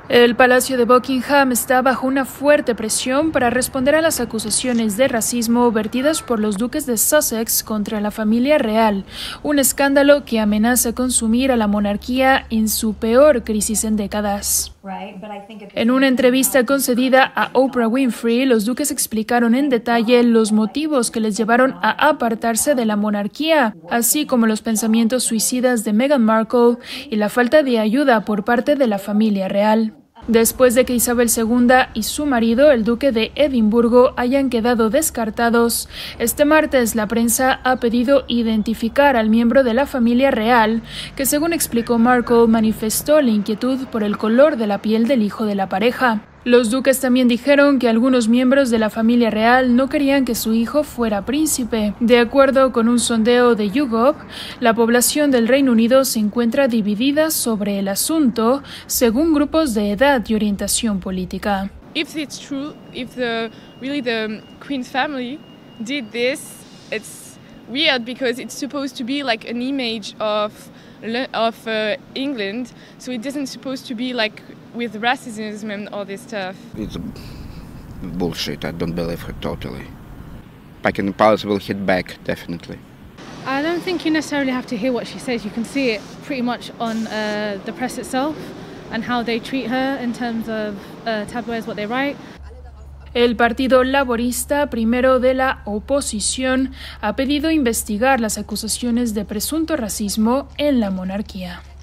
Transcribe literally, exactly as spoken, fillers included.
El Palacio de Buckingham está bajo una fuerte presión para responder a las acusaciones de racismo vertidas por los duques de Sussex contra la familia real, un escándalo que amenaza consumir a la monarquía en su peor crisis en décadas. En una entrevista concedida a Oprah Winfrey, los duques explicaron en detalle los motivos que les llevaron a apartarse de la monarquía, así como los pensamientos suicidas de Meghan Markle y la falta de ayuda por parte de la familia real. Después de que Isabel segunda y su marido, el duque de Edimburgo, hayan quedado descartados, este martes la prensa ha pedido identificar al miembro de la familia real, que según explicó Markle, manifestó la inquietud por el color de la piel del hijo de la pareja. Los duques también dijeron que algunos miembros de la familia real no querían que su hijo fuera príncipe. De acuerdo con un sondeo de YouGov, la población del Reino Unido se encuentra dividida sobre el asunto según grupos de edad y orientación política. If it's true, if the really the Queen's family did this, it's weird because it's supposed to be like an image of of uh, England, so it isn't supposed to be like with racism and all this stuff. It's bullshit. I don't believe her totally. Buckingham Palace will hit back, definitely. I don't think you necessarily have to hear what she says. You can see it pretty much on uh, the press itself and how they treat her in terms of uh, tabloids, what they write. El Partido Laborista, primero de la oposición, ha pedido investigar las acusaciones de presunto racismo en la monarquía.